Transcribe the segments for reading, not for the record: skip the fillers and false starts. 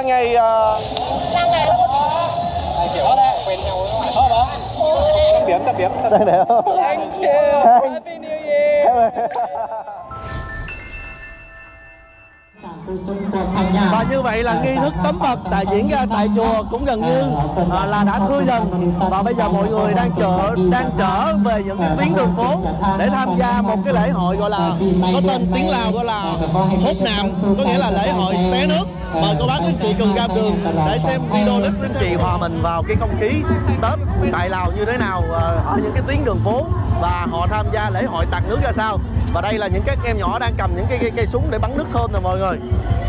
ngày Tạm biệt. Thank you. Happy New Year. Và như vậy là nghi thức tắm Phật tại diễn ra tại chùa cũng gần như là đã thưa dần. Và bây giờ mọi người đang trở về những cái tuyến đường phố để tham gia một cái lễ hội gọi là có tên tiếng Lào gọi là hốt nam, có nghĩa là lễ hội té nước. Mời cô bác quý chị cùng ra đường để xem video clip quý chị hòa mình vào cái không khí Tết tại Lào như thế nào ở những cái tuyến đường phố và họ tham gia lễ hội tạt nước ra sao. Và đây là những các em nhỏ đang cầm những cây súng để bắn nước thơm nè mọi người.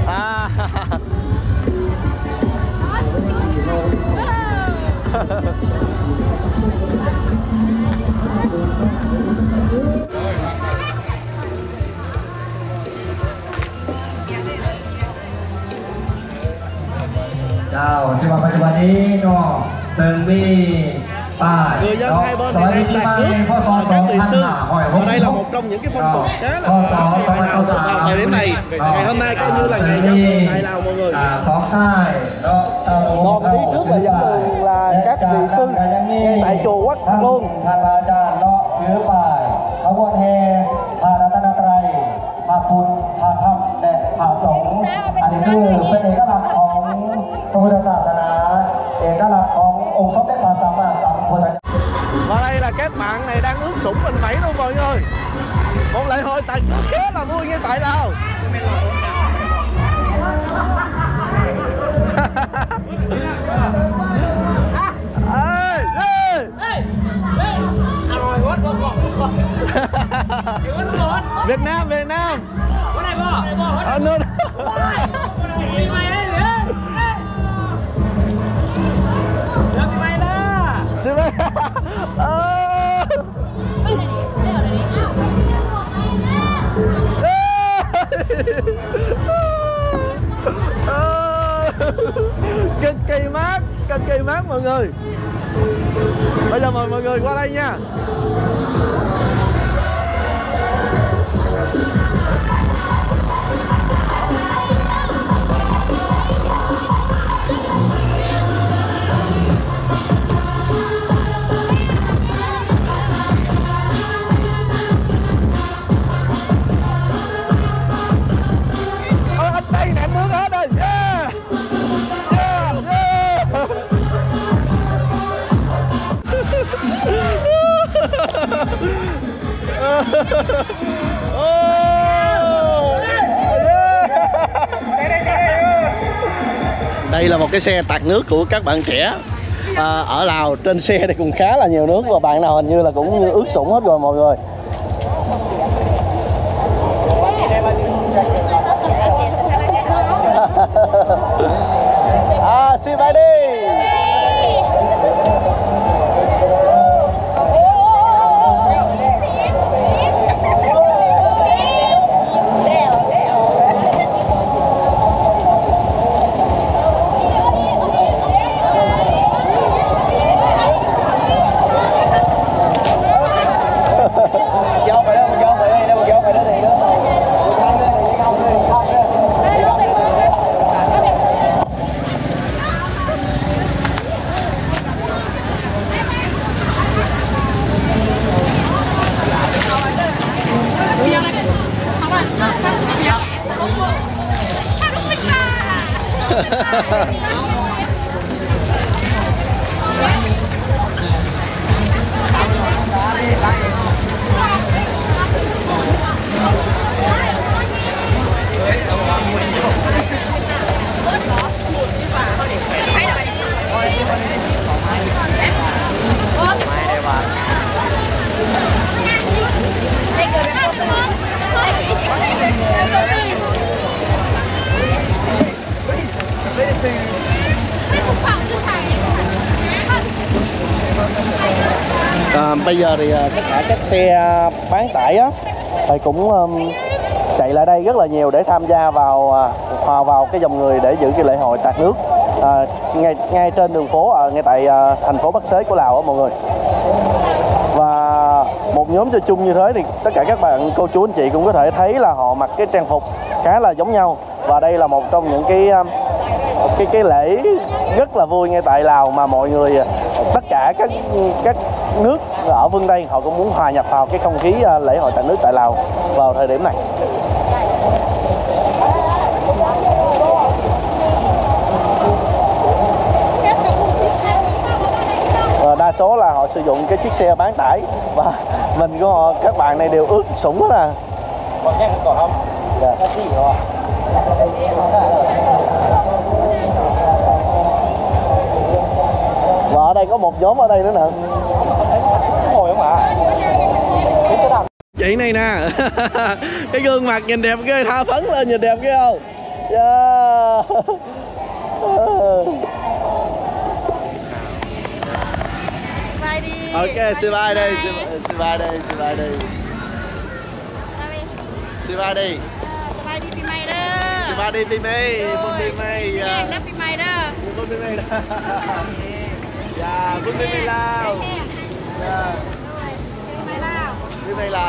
Chào, thì vàoปัจจุบันนี้เนาะซึ่งมีป้าย người dân hai bên thì đang tạt nước các vị sư. Và đây là một trong những cái phong tục khá là vào thời điểm này. Ngày hôm nay coi như là ngày dân tộc tại Lào mọi người. Còn đi trước là dẫn đường là các vị sư ngay tại chùa Quách luôn. ท่านพระอาจารย์เนาะถือป้ายขบวนแห่พระรัตนตรัยพระพุทธพระธรรมและพระสงฆ์อันนี้คือเป็นเอกลักษณ์ของพระพุทธศาสนาเอกลักษณ์ขององค์สมเด็จพระสัมมาสัมพุทธเจ้า Và đây là các bạn này đang ướt sũng mình vẫy luôn mọi người. Một lễ hội tại nước khá là vui như tại Lào. Việt Nam cực kỳ mát mọi người. Bây giờ mời mọi người qua đây nha. Anh Tây ném nước hết rồi. Đây là một cái xe tạt nước của các bạn trẻ ở Lào. Trên xe này cũng khá là nhiều nước và bạn nào hình như là cũng như ướt sũng hết rồi mọi người. Xin bye đi. Bây giờ thì tất cả các xe bán tải á, thì cũng chạy lại đây rất là nhiều để tham gia vào hòa vào cái dòng người để giữ cái lễ hội tạt nước ngay trên đường phố ngay tại thành phố Bắc Xế của Lào á mọi người. Và một nhóm chơi chung như thế thì tất cả các bạn cô chú anh chị cũng có thể thấy là họ mặc cái trang phục khá là giống nhau. Và đây là một trong những cái cái lễ rất là vui ngay tại Lào, mà mọi người tất cả các nước ở phương Tây họ cũng muốn hòa nhập vào cái không khí lễ hội tại nước tại Lào vào thời điểm này. Và đa số là họ sử dụng cái chiếc xe bán tải và mình của họ, các bạn này đều ướt sũng hết à. Còn nhanh còn không? Dạ. Và ở đây có một nhóm ở đây nữa nè. Ngồi không ạ? Chị này nè. Cái gương mặt nhìn đẹp ghê, tha phấn lên nhìn đẹp ghê không? Yeah. Ok, sư vai đây, sư vai đây, sư vai đây. Sư vai đi. Sư vai điปีใหม่เด้อ Sư vai điปีใหม่ บุญปีใหม่พี่แดงนับปีใหม่เด้อบุญปีใหม่อย่าบุญปีใหม่ลาวอย่าปีใหม่ลาวปีใหม่ลาว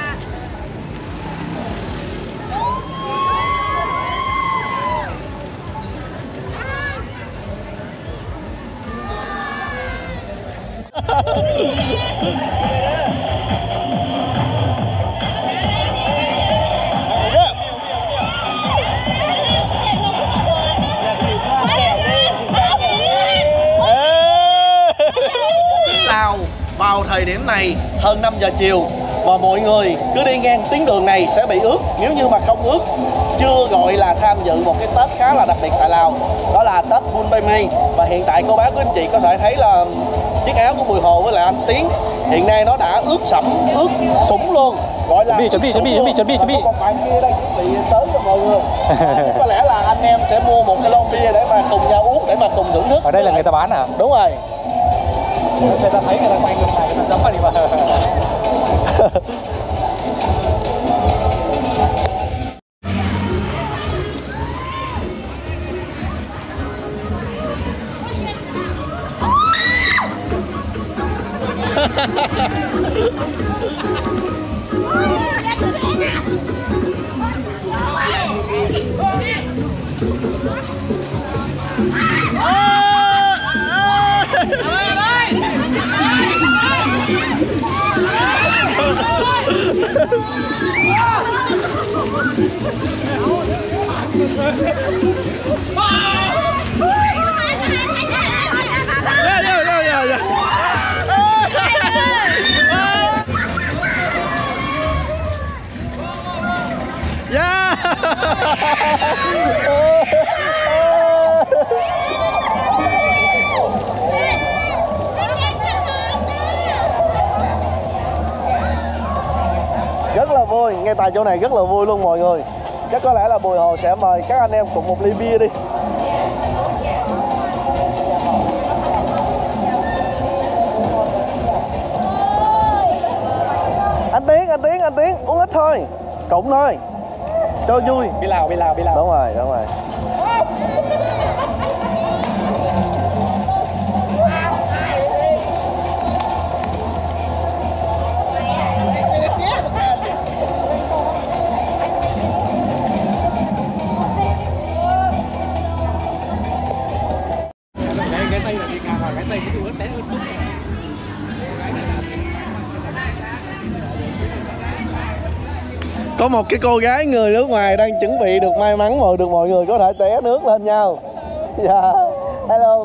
Lào vào thời điểm này hơn 5 giờ chiều và mọi người cứ đi ngang tuyến đường này sẽ bị ướt. Nếu như mà không ướt, chưa gọi là tham dự một cái Tết khá là đặc biệt tại Lào, đó là Tết Bun Bay Mi. Và hiện tại cô bác quý anh chị có thể thấy là chiếc áo của Bùi Hồ với lại anh Tiến hiện nay nó đã ướt sẫm, ướt sũng luôn, gọi là chuẩn bị. Một bạn kia đang chuẩn bị tới cho mọi người. Có lẽ là anh em sẽ mua một cái lon bia để mà cùng nhau uống, để mà cùng thưởng thức. Ở đây là người ta bán à? Đúng rồi. Người ta thấy người ta quay ngược lại, người ta giống vào đi mà. Rất là vui, ngay tại chỗ này rất là vui luôn mọi người. Chắc có lẽ là Bùi Hồ sẽ mời các anh em cùng một ly bia đi. Anh Tiến uống ít thôi, cộng thôi, cho vui. Bia Lào. Đúng rồi. Cái tay là bị ngà vào, cái tay cái ướt đấy ướt chút. Có một cái cô gái người nước ngoài đang chuẩn bị được may mắn được mọi người có thể té nước lên nhau. Dạ, hello.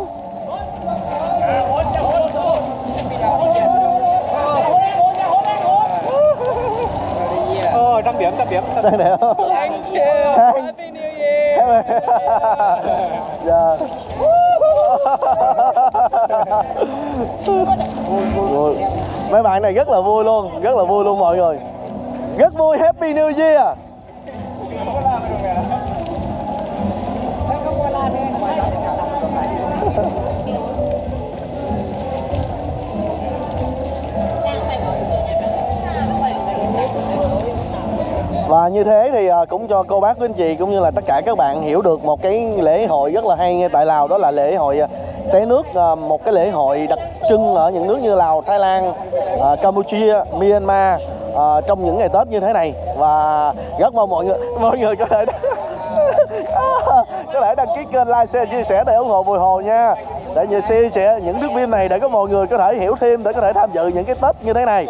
Trăm điểm. Đây nè. Thank you. Happy New Year. Dạ. Vui. Mấy bạn này rất là vui luôn mọi người. Rất vui, Happy New Year. Và như thế thì cũng cho cô bác quý anh chị cũng như là tất cả các bạn hiểu được một cái lễ hội rất là hay ngay tại Lào, đó là lễ hội té nước, một cái lễ hội đặc trưng ở những nước như Lào, Thái Lan, Campuchia, Myanmar trong những ngày Tết như thế này. Và rất mong mọi người có thể có thể đăng ký kênh, like, share, chia sẻ để ủng hộ Bùi Hồ nha. Để nhờ chia sẻ những thước phim này để có mọi người có thể hiểu thêm, để có thể tham dự những cái Tết như thế này.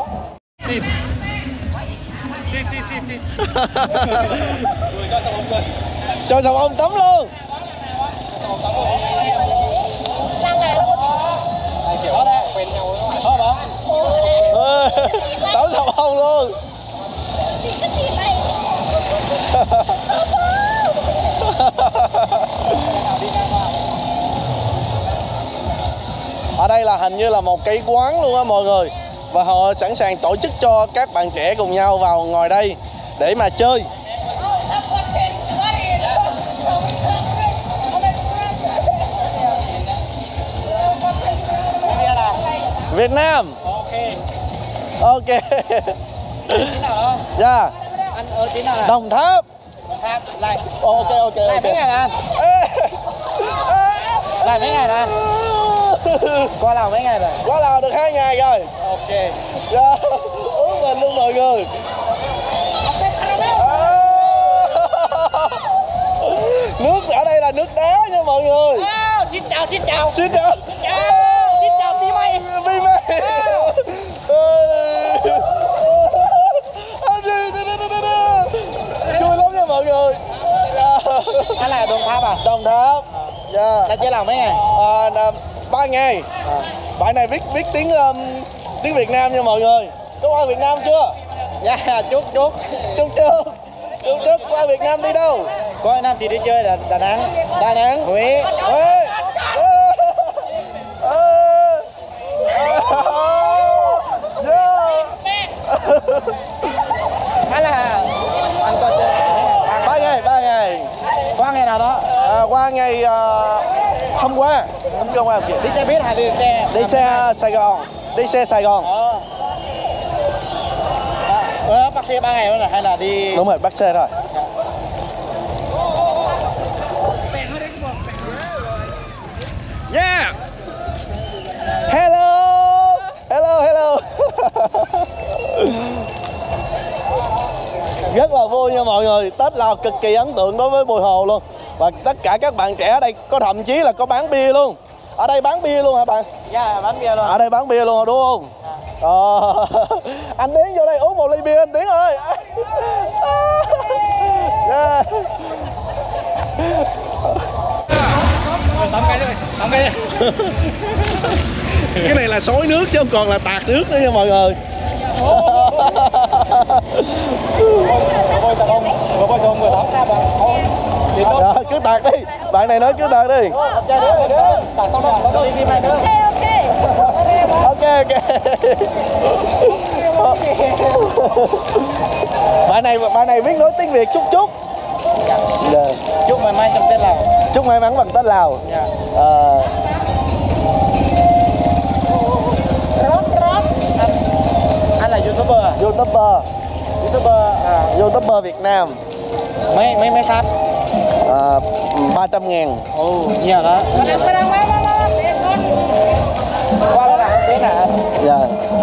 Cho sòng ông tắm luôn. Tắm sòng ông luôn. Ở đây là hình như là một cái quán luôn á mọi người. Và họ sẵn sàng tổ chức cho các bạn trẻ cùng nhau vào ngồi đây để mà chơi. Việt Nam. Ok. Tiếng nào đó? Dạ. Anh ở tiếng nào? Đồng Tháp. Lại. Ok. Lại mấy ngày nè? Lại mấy ngày nè? Qua Lào mấy ngày rồi? Qua Lào được 2 ngày rồi. Ok. Dạ. Uống mình luôn mọi người. Nước ở đây là nước đá nha mọi người. Xin chào. Xin chào. Xin chào tí mày. Tí mày. Vui lắm nha mọi người. Anh là Đồng Tháp à? Đồng Tháp. Dạ. Là chơi Lào mấy ngày? 3 ngày. Bạn này biết tiếng Việt Nam nha mọi người. Có qua Việt Nam chưa? Dạ, chúc. Chúc qua Việt Nam đi đâu? Có Việt Nam thì đi chơi là Đà Nẵng, Huế. Hay là anh có chơi 3 ngày. qua ngày nào đó? Qua ngày hôm qua kìa. Đi xe buýt hay đi xe? Đi xe Sài Gòn. Bắt xe 3 ngày luôn hay là đi? Đúng rồi, bắt xe thôi. Yeah. Hello. Rất là vui nha mọi người. Tết Lào cực kỳ ấn tượng đối với Bùi Hồ luôn. Và tất cả các bạn trẻ ở đây có thậm chí là có bán bia luôn. Ở đây bán bia luôn hả bạn? Dạ, bán bia luôn. Ở đây bán bia luôn đúng không? Anh Tiến vô đây uống một ly bia anh Tiến ơi. Yeah. Tắm cái đi. Cái này là xối nước chứ không còn là tạt nước nữa nha mọi người. Rồi, cứ tạt đi. Bạn này nói cứ tạt đi. Ok. Bạn này biết nói tiếng Việt chút. Dạ. Chúc may mắn trong Tết Lào. Chúc may mắn bằng Tết Lào. Dạ. Anh là YouTuber à? YouTuber Việt Nam. Mấy sắp? 300.000. Ồ, nhiều đó. Qua đây là anh Tiến hả? Dạ.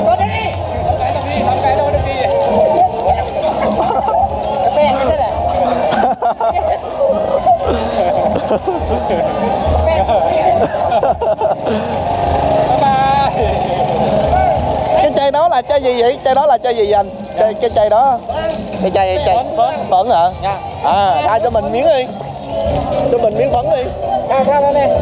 Cái chai đó là chai gì vậy? Chai đó là chai gì vậy anh? Cái chai đó. Cái chai phấn hả? Dạ. Tha cho mình miếng đi. Cho mình miếng phấn đi. Tha lên đi.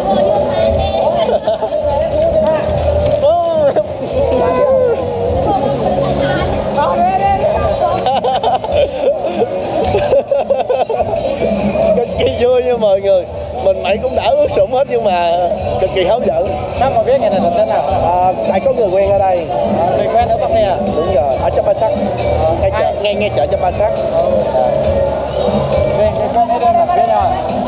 Cực kỳ vui nha mọi người. Mình mày cũng đã ướt sũng hết nhưng mà cực kỳ hấp dẫn. Sao mà biết ngày này là Tết nào? Tại có người quen ở đây. Người quen ở Bắc này à? Đúng rồi, ở Chợ Ba Sắc. Ngay chợ chợ Chợ Ba Sắc. Người quen ở đây là biết nhau.